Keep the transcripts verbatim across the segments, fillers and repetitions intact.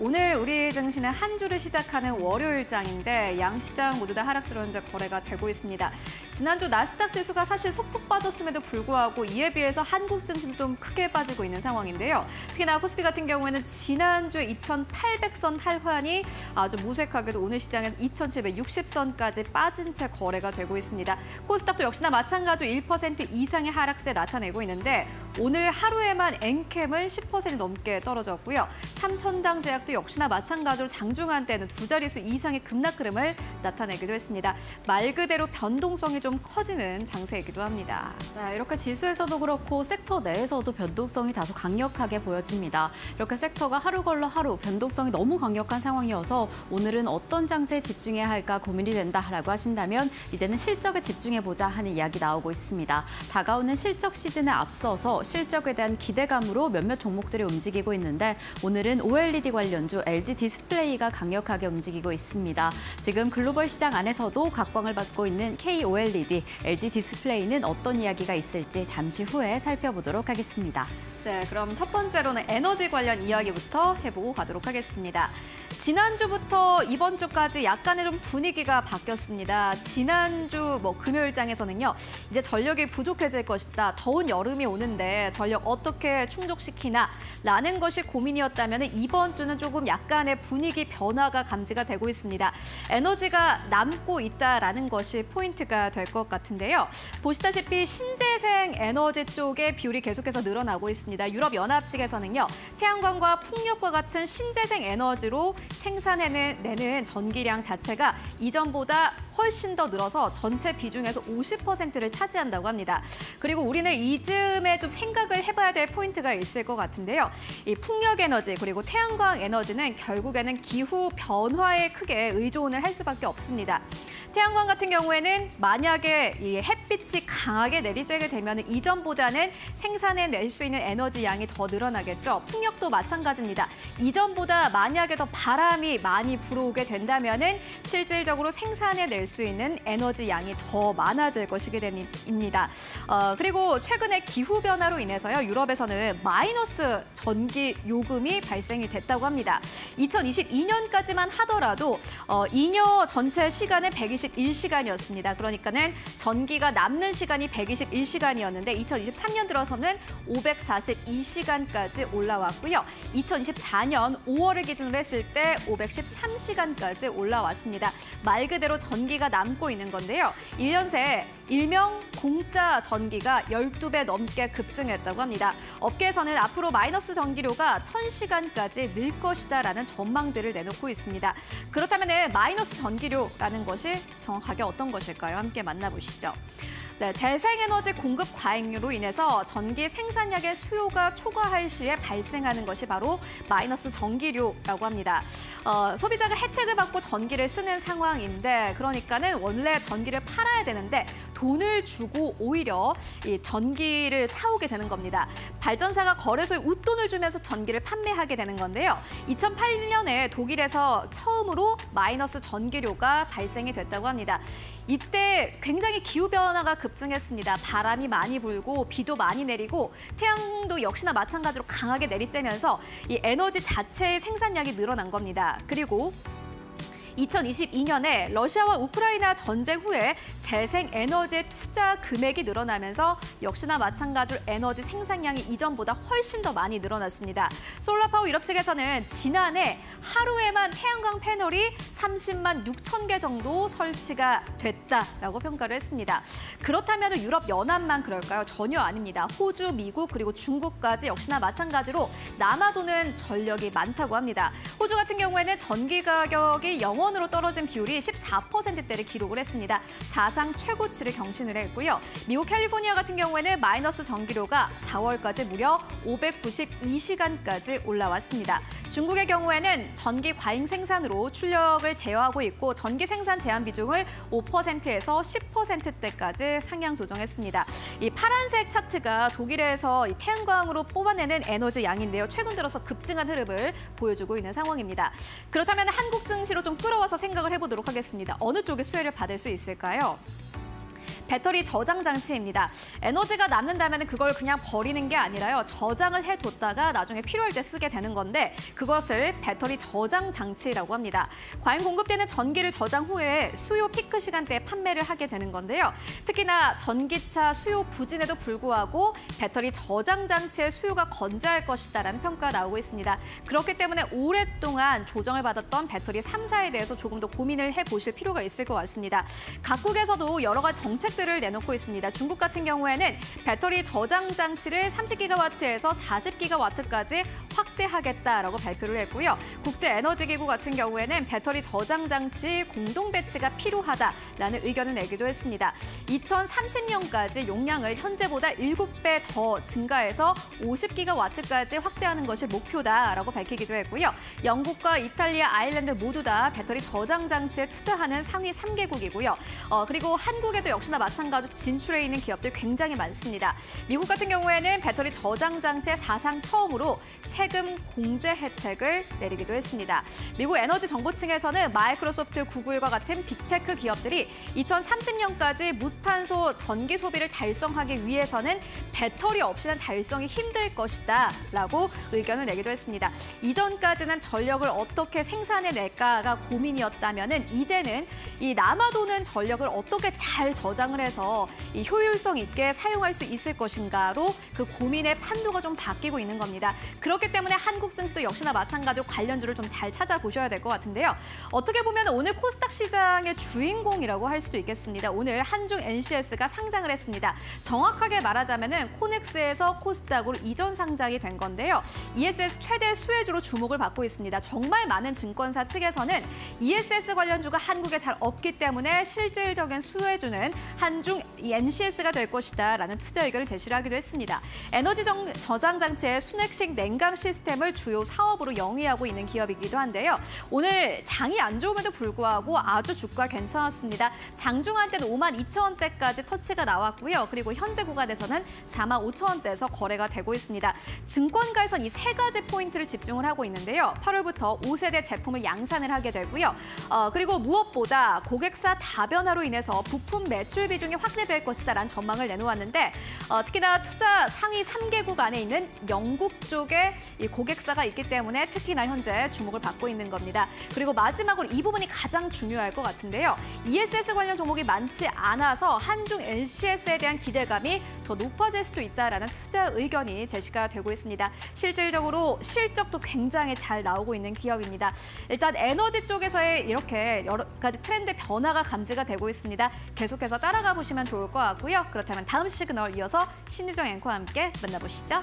오늘 우리 증시는 한 주를 시작하는 월요일장인데 양시장 모두 다 하락세로 현재 거래가 되고 있습니다. 지난주 나스닥 지수가 사실 소폭 빠졌음에도 불구하고 이에 비해서 한국 증시는 좀 크게 빠지고 있는 상황인데요. 특히나 코스피 같은 경우에는 지난주에 이천팔백 선 탈환이 아주 무색하게도 오늘 시장에서 이천칠백육십 선까지 빠진 채 거래가 되고 있습니다. 코스닥도 역시나 마찬가지로 일 퍼센트 이상의 하락세 나타내고 있는데 오늘 하루에만 엔캠은 십 퍼센트 넘게 떨어졌고요. 삼천당 제약도 역시나 마찬가지로 장중한 때는 두 자릿수 이상의 급락 흐름을 나타내기도 했습니다. 말 그대로 변동성이 좀 커지는 장세이기도 합니다. 네, 이렇게 지수에서도 그렇고 섹터 내에서도 변동성이 다소 강력하게 보여집니다. 이렇게 섹터가 하루 걸러 하루 변동성이 너무 강력한 상황이어서 오늘은 어떤 장세에 집중해야 할까 고민이 된다라고 하신다면 이제는 실적에 집중해보자 하는 이야기 나오고 있습니다. 다가오는 실적 시즌에 앞서서 실적에 대한 기대감으로 몇몇 종목들이 움직이고 있는데 오늘은 오엘이디 관련주 엘지 디스플레이가 강력하게 움직이고 있습니다. 지금 글로벌 시장 안에서도 각광을 받고 있는 케이오엘이디, 엘지 디스플레이는 어떤 이야기가 있을지 잠시 후에 살펴보도록 하겠습니다. 네, 그럼 첫 번째로는 에너지 관련 이야기부터 해보고 가도록 하겠습니다. 지난주부터 이번 주까지 약간의 좀 분위기가 바뀌었습니다. 지난주 뭐 금요일장에서는요, 이제 전력이 부족해질 것이다. 더운 여름이 오는데 전력 어떻게 충족시키나 라는 것이 고민이었다면 이번 주는 조금 약간의 분위기 변화가 감지가 되고 있습니다. 에너지가 남고 있다라는 것이 포인트가 될 것 같은데요. 보시다시피 신재생 에너지 쪽의 비율이 계속해서 늘어나고 있습니다. 유럽연합 측에서는요, 태양광과 풍력과 같은 신재생 에너지로 생산해내는 전기량 자체가 이전보다 훨씬 더 늘어서 전체 비중에서 오십 퍼센트를 차지한다고 합니다. 그리고 우리는 이쯤에 좀 생각을 해봐야 될 포인트가 있을 것 같은데요. 이 풍력 에너지 그리고 태양광 에너지는 결국에는 기후 변화에 크게 의존을 할 수밖에 없습니다. 태양광 같은 경우에는 만약에 이 햇빛이 강하게 내리쬐게 되면 이전보다는 생산해낼 수 있는 에너지 양이 더 늘어나겠죠. 풍력도 마찬가지입니다. 이전보다 만약에 더 바람이 많이 불어오게 된다면은 실질적으로 생산해낼 수 있는 에너지 양이 더 많아질 것이기 때문입니다. 어, 그리고 최근에 기후 변화로 인해서요, 유럽에서는 마이너스 전기 요금이 발생이 됐다고 합니다. 이천이십이 년까지만 하더라도 어, 잉여 전체 시간은 백이십일 시간이었습니다. 그러니까는 전기가 남는 시간이 백이십일 시간이었는데 이천이십삼 년 들어서는 오백사십이 시간까지 올라왔고요. 이천이십사 년 오월을 기준으로 했을 때 오백십삼 시간까지 올라왔습니다. 말 그대로 전기가 남고 있는 건데요. 일 년 새 일명 공짜 전기가 열두 배 넘게 급증했다고 합니다. 업계에서는 앞으로 마이너스 전기료가 천 시간까지 늘 것이다라는 전망들을 내놓고 있습니다. 그렇다면 마이너스 전기료라는 것이 정확하게 어떤 것일까요? 함께 만나보시죠. 네, 재생에너지 공급 과잉으로 인해서 전기 생산량의 수요가 초과할 시에 발생하는 것이 바로 마이너스 전기료라고 합니다. 어, 소비자가 혜택을 받고 전기를 쓰는 상황인데 그러니까는 원래 전기를 팔아야 되는데 돈을 주고 오히려 이 전기를 사오게 되는 겁니다. 발전사가 거래소에 웃돈을 주면서 전기를 판매하게 되는 건데요. 이천팔 년에 독일에서 처음으로 마이너스 전기료가 발생이 됐다고 합니다. 이때 굉장히 기후변화가 급증했습니다. 바람이 많이 불고 비도 많이 내리고 태양도 역시나 마찬가지로 강하게 내리쬐면서 이 에너지 자체의 생산량이 늘어난 겁니다. 그리고 이천이십이 년에 러시아와 우크라이나 전쟁 후에 재생에너지의 투자 금액이 늘어나면서 역시나 마찬가지로 에너지 생산량이 이전보다 훨씬 더 많이 늘어났습니다. 솔라파워 유럽 측에서는 지난해 하루에만 태양광 패널이 삼십만 육천 개 정도 설치가 됐다라고 평가를 했습니다. 그렇다면 유럽연합만 그럴까요? 전혀 아닙니다. 호주, 미국, 그리고 중국까지 역시나 마찬가지로 남아도는 전력이 많다고 합니다. 호주 같은 경우에는 전기 가격이 영원 으로 떨어진 비율이 십사 퍼센트대를 기록을 했습니다. 사상 최고치를 경신을 했고요. 미국 캘리포니아 같은 경우에는 마이너스 전기료가 사월까지 무려 오백구십이 시간까지 올라왔습니다. 중국의 경우에는 전기 과잉 생산으로 출력을 제어하고 있고 전기 생산 제한 비중을 오 퍼센트에서 십 퍼센트대까지 상향 조정했습니다. 이 파란색 차트가 독일에서 이 태양광으로 뽑아내는 에너지 양인데요. 최근 들어서 급증한 흐름을 보여주고 있는 상황입니다. 그렇다면 한국 증시로 좀 끌어와서 생각을 해보도록 하겠습니다. 어느 쪽에 수혜를 받을 수 있을까요? 배터리 저장 장치입니다. 에너지가 남는다면 그걸 그냥 버리는 게 아니라요. 저장을 해뒀다가 나중에 필요할 때 쓰게 되는 건데 그것을 배터리 저장 장치라고 합니다. 과연 공급되는 전기를 저장 후에 수요 피크 시간대에 판매를 하게 되는 건데요. 특히나 전기차 수요 부진에도 불구하고 배터리 저장 장치의 수요가 건재할 것이다라는 평가가 나오고 있습니다. 그렇기 때문에 오랫동안 조정을 받았던 배터리 삼 사에 대해서 조금 더 고민을 해보실 필요가 있을 것 같습니다. 각국에서도 여러 가지 정책들을 내놓고 있습니다. 중국 같은 경우에는 배터리 저장 장치를 삼십 기가와트에서 사십 기가와트까지 확대하겠다라고 발표를 했고요. 국제에너지기구 같은 경우에는 배터리 저장 장치 공동 배치가 필요하다라는 의견을 내기도 했습니다. 이천삼십 년까지 용량을 현재보다 일곱 배 더 증가해서 오십 기가와트까지 확대하는 것이 목표다라고 밝히기도 했고요. 영국과 이탈리아, 아일랜드 모두 다 배터리 저장 장치에 투자하는 상위 삼 개국이고요. 어, 그리고 한국에도 역시나 마찬가지로 진출해 있는 기업들 굉장히 많습니다. 미국 같은 경우에는 배터리 저장 장치에 사상 처음으로 세금 공제 혜택을 내리기도 했습니다. 미국 에너지 정보청에서는 마이크로소프트, 구글과 같은 빅테크 기업들이 이천삼십 년까지 무탄소 전기 소비를 달성하기 위해서는 배터리 없이는 달성이 힘들 것이다 라고 의견을 내기도 했습니다. 이전까지는 전력을 어떻게 생산해낼까가 고민이었다면 이제는 이 남아도는 전력을 어떻게 잘 저장을 해서 이 효율성 있게 사용할 수 있을 것인가로 그 고민의 판도가 좀 바뀌고 있는 겁니다. 그렇기 때문에 한국 증시도 역시나 마찬가지로 관련주를 좀 잘 찾아보셔야 될 것 같은데요. 어떻게 보면 오늘 코스닥 시장의 주인공이라고 할 수도 있겠습니다. 오늘 한중 엔씨에스가 상장을 했습니다. 정확하게 말하자면 코넥스에서 코스닥으로 이전 상장이 된 건데요. 이에스에스 최대 수혜주로 주목을 받고 있습니다. 정말 많은 증권사 측에서는 이에스에스 관련주가 한국에 잘 없기 때문에 실질적인 수혜주는 한중 엔씨에스가 될 것이다 라는 투자 의견을 제시를 하기도 했습니다. 에너지 정, 저장 장치의 순핵식 냉각 시스템을 주요 사업으로 영위하고 있는 기업이기도 한데요. 오늘 장이 안 좋음에도 불구하고 아주 주가 괜찮았습니다. 장중한 때는 오만 이천 원대까지 터치가 나왔고요. 그리고 현재 구간에서는 사만 오천 원대에서 거래가 되고 있습니다. 증권가에선 이 세 가지 포인트를 집중을 하고 있는데요. 팔월부터 오 세대 제품을 양산을 하게 되고요. 어, 그리고 무엇보다 고객사 다변화로 인해서 부품 매출 비중이 확대될 것이다라는 전망을 내놓았는데 어, 특히나 투자 상위 삼 개국 안에 있는 영국 쪽에 이 고객사가 있기 때문에 특히나 현재 주목을 받고 있는 겁니다. 그리고 마지막으로 이 부분이 가장 중요할 것 같은데요. 이에스에스 관련 종목이 많지 않아서 한중 엔씨에스에 대한 기대감이 더 높아질 수도 있다라는 투자 의견이 제시가 되고 있습니다. 실질적으로 실적도 굉장히 잘 나오고 있는 기업입니다. 일단 에너지 쪽에서의 이렇게 여러 가지 트렌드 변화가 감지가 되고 있습니다. 계속해서 따라가 보시면 좋을 것 같고요. 그렇다면 다음 시그널 이어서 신유정 앵커와 함께 만나보시죠.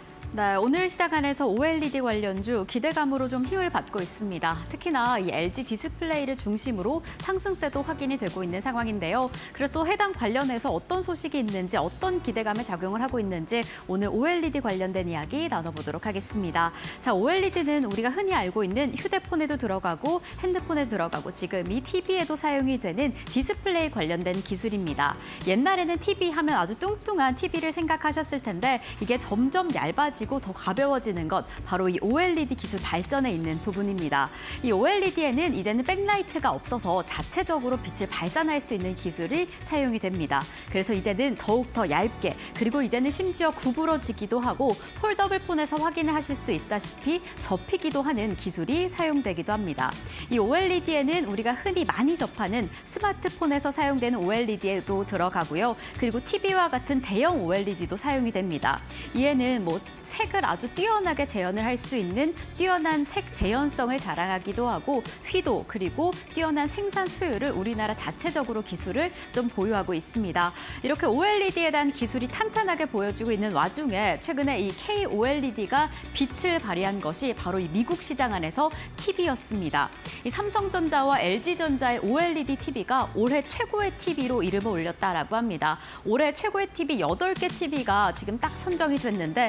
네, 오늘 시장 안에서 오엘이디 관련주 기대감으로 좀 힘을 받고 있습니다. 특히나 이 엘지 디스플레이를 중심으로 상승세도 확인이 되고 있는 상황인데요. 그래서 해당 관련해서 어떤 소식이 있는지, 어떤 기대감에 작용을 하고 있는지 오늘 오엘이디 관련된 이야기 나눠보도록 하겠습니다. 자, 오엘이디는 우리가 흔히 알고 있는 휴대폰에도 들어가고 핸드폰에 들어가고 지금 이 티비에도 사용이 되는 디스플레이 관련된 기술입니다. 옛날에는 티비 하면 아주 뚱뚱한 티비를 생각하셨을 텐데 이게 점점 얇아지고 더 가벼워지는 것, 바로 이 오엘이디 기술 발전에 있는 부분입니다. 이 오엘이디에는 이제는 백라이트가 없어서 자체적으로 빛을 발산할 수 있는 기술이 사용이 됩니다. 그래서 이제는 더욱 더 얇게, 그리고 이제는 심지어 구부러지기도 하고 폴더블 폰에서 확인을 하실 수 있다시피 접히기도 하는 기술이 사용되기도 합니다. 이 오엘이디에는 우리가 흔히 많이 접하는 스마트폰에서 사용되는 오엘이디에도 들어가고요. 그리고 티비와 같은 대형 오엘이디도 사용이 됩니다. 이에는 뭐 색을 아주 뛰어나게 재현을 할 수 있는 뛰어난 색 재현성을 자랑하기도 하고 휘도, 그리고 뛰어난 생산 수율을 우리나라 자체적으로 기술을 좀 보유하고 있습니다. 이렇게 오엘이디에 대한 기술이 탄탄하게 보여지고 있는 와중에 최근에 이 케이오엘이디가 빛을 발휘한 것이 바로 이 미국 시장 안에서 티비였습니다. 이 삼성전자와 엘지전자의 오엘이디 티비가 올해 최고의 티비로 이름을 올렸다라고 합니다. 올해 최고의 티비 여덟 개 티비가 지금 딱 선정이 됐는데 그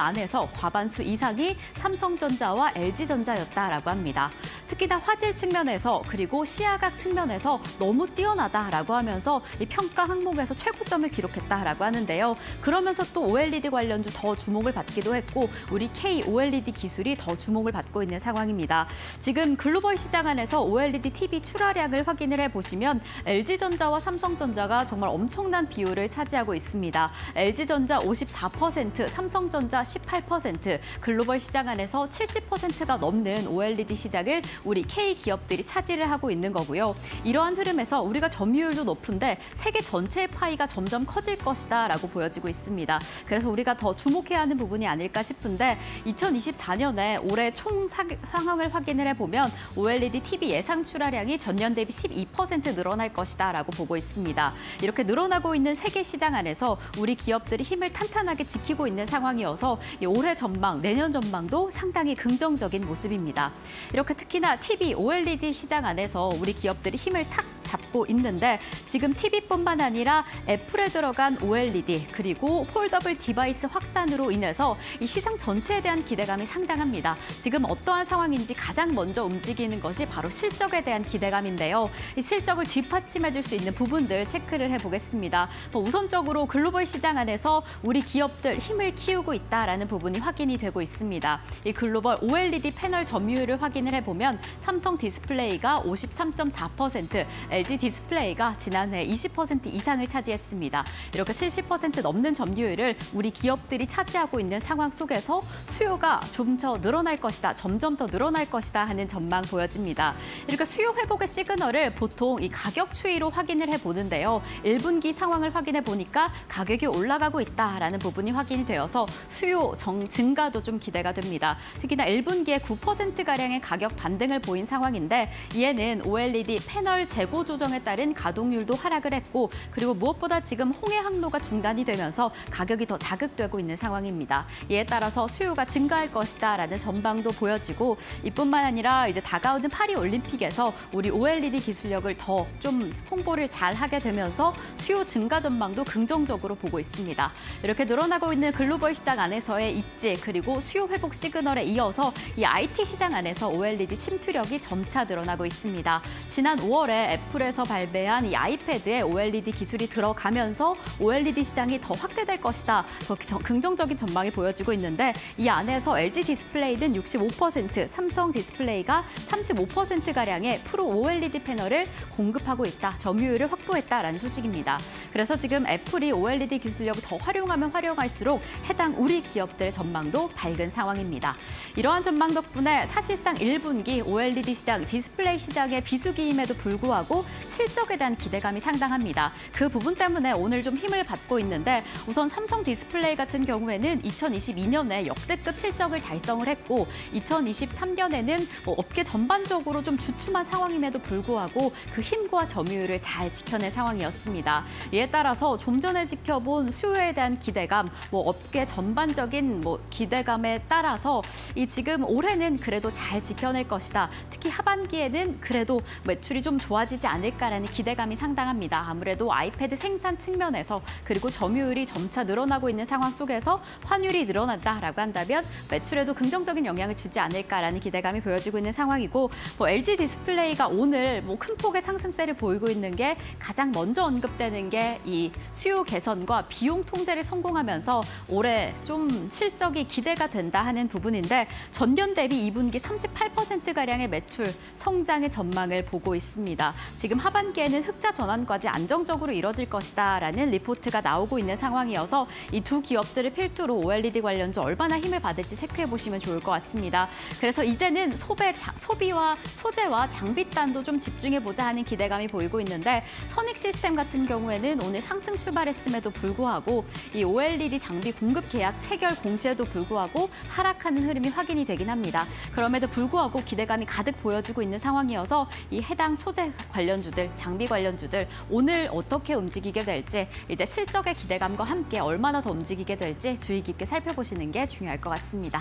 안에서 과반수 이상이 삼성전자와 엘지전자였다라고 합니다. 특히나 화질 측면에서 그리고 시야각 측면에서 너무 뛰어나다라고 하면서 이 평가 항목에서 최고점을 기록했다라고 하는데요. 그러면서 또 오엘이디 관련주 더 주목을 받기도 했고 우리 K 오엘이디 기술이 더 주목을 받고 있는 상황입니다. 지금 글로벌 시장 안에서 오엘이디 티비 출하량을 확인을 해보시면 엘지전자와 삼성전자가 정말 엄청난 비율을 차지하고 있습니다. 엘지전자 오십사 퍼센트, 삼성전자 십팔 퍼센트, 글로벌 시장 안에서 칠십 퍼센트가 넘는 오엘이디 시장을 우리 K 기업들이 차지를 하고 있는 거고요. 이러한 흐름에서 우리가 점유율도 높은데 세계 전체의 파이가 점점 커질 것이다라고 보여지고 있습니다. 그래서 우리가 더 주목해야 하는 부분이 아닐까 싶은데 이천이십사 년에 올해 총 상황을 확인을 해보면 오엘이디 티비 예상 출하량이 전년 대비 십이 퍼센트 늘어날 것이다라고 보고 있습니다. 이렇게 늘어나고 있는 세계 시장 안에서 우리 기업들이 힘을 탄탄하게 지키고 있는 상황이어서 올해 전망, 내년 전망도 상당히 긍정적인 모습입니다. 이렇게 특히나 티비 오엘이디 시장 안에서 우리 기업들이 힘을 탁 잡고 있는데 지금 티비뿐만 아니라 애플에 들어간 오엘이디 그리고 폴더블 디바이스 확산으로 인해서 이 시장 전체에 대한 기대감이 상당합니다. 지금 어떠한 상황인지 가장 먼저 움직이는 것이 바로 실적에 대한 기대감인데요. 이 실적을 뒷받침해 줄 수 있는 부분들 체크를 해보겠습니다. 뭐 우선적으로 글로벌 시장 안에서 우리 기업들 힘을 키우고 있다라는 부분이 확인이 되고 있습니다. 이 글로벌 오엘이디 패널 점유율을 확인을 해보면 삼성 디스플레이가 오십삼 점 사 퍼센트, 엘지 디스플레이가 지난해 이십 퍼센트 이상을 차지했습니다. 이렇게 칠십 퍼센트 넘는 점유율을 우리 기업들이 차지하고 있는 상황 속에서 수요가 좀 더 늘어날 것이다, 점점 더 늘어날 것이다 하는 전망 보여집니다. 이렇게 수요 회복의 시그널을 보통 이 가격 추이로 확인을 해보는데요. 일 분기 상황을 확인해 보니까 가격이 올라가고 있다라는 부분이 확인이 되어서 수요 정, 증가도 좀 기대가 됩니다. 특히나 일 분기에 구 퍼센트가량의 가격 반등을 보인 상황인데 이에는 오엘이디 패널 재고 조정에 따른 가동률도 하락을 했고 그리고 무엇보다 지금 홍해 항로가 중단이 되면서 가격이 더 자극되고 있는 상황입니다. 이에 따라서 수요가 증가할 것이다라는 전망도 보여지고 이뿐만 아니라 이제 다가오는 파리 올림픽에서 우리 오엘이디 기술력을 더 좀 홍보를 잘 하게 되면서 수요 증가 전망도 긍정적으로 보고 있습니다. 이렇게 늘어나고 있는 글로벌 시장 안에서의 입지 그리고 수요 회복 시그널에 이어서 이 아이티 시장 안에서 오엘이디 침투력이 점차 늘어나고 있습니다. 지난 오월에 애플에서 발매한 이 아이패드에 오엘이디 기술이 들어가면서 오엘이디 시장이 더 확대될 것이다. 더 긍정적인 전망이 보여지고 있는데 이 안에서 엘지 디스플레이는 육십오 퍼센트, 삼성 디스플레이가 삼십오 퍼센트가량의 프로 오엘이디 패널을 공급하고 있다, 점유율을 확보했다라는 소식입니다. 그래서 지금 애플이 오엘이디 기술력을 더 활용하면 활용할수록 해당 우리 기업들의 전망도 밝은 상황입니다. 이러한 전망 덕분에 사실상 일 분기 오엘이디 시장, 디스플레이 시장의 비수기임에도 불구하고 실적에 대한 기대감이 상당합니다. 그 부분 때문에 오늘 좀 힘을 받고 있는데 우선 삼성 디스플레이 같은 경우에는 이천이십이 년에 역대급 실적을 달성을 했고 이천이십삼 년에는 뭐 업계 전반적으로 좀 주춤한 상황임에도 불구하고 그 힘과 점유율을 잘 지켜낸 상황이었습니다. 이에 따라서 좀 전에 지켜본 수요에 대한 기대감, 뭐 업계 전반적인 뭐 기대감에 따라서 이 지금 올해는 그래도 잘 지켜낼 것이다. 특히 하반기에는 그래도 매출이 좀 좋아지지 않을까라는 기대감이 상당합니다. 아무래도 아이패드 생산 측면에서 그리고 점유율이 점차 늘어나고 있는 상황 속에서 환율이 늘어난다라고 한다면 매출에도 긍정적인 영향을 주지 않을까라는 기대감이 보여지고 있는 상황이고 뭐 엘지 디스플레이가 오늘 뭐 큰 폭의 상승세를 보이고 있는 게 가장 먼저 언급되는 게 이 수요 개선과 비용 통제를 성공하면서 올해 좀 실적이 기대가 된다 하는 부분인데 전년 대비 이 분기 삼십팔 퍼센트가량의 매출 성장의 전망을 보고 있습니다. 지금 하반기에는 흑자 전환까지 안정적으로 이뤄질 것이다라는 리포트가 나오고 있는 상황이어서 이 두 기업들을 필두로 오엘이디 관련주 얼마나 힘을 받을지 체크해 보시면 좋을 것 같습니다. 그래서 이제는 소배, 자, 소비와 소재와 장비단도 좀 집중해보자 하는 기대감이 보이고 있는데 선익 시스템 같은 경우에는 오늘 상승 출발했음에도 불구하고 이 오엘이디 장비 공급 계약 체결 공시에도 불구하고 하락하는 흐름이 확인이 되긴 합니다. 그럼에도 불구하고 기대감이 가득 보여지고 있는 상황이어서 이 해당 소재 관련주들, 장비 관련주들 오늘 어떻게 움직이게 될지 이제 실적의 기대감과 함께 얼마나 더 움직이게 될지 주의 깊게 살펴보시는 게 중요할 것 같습니다.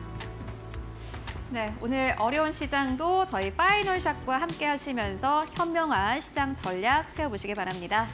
네, 오늘 어려운 시장도 저희 파이널샷과 함께 하시면서 현명한 시장 전략 세워보시기 바랍니다.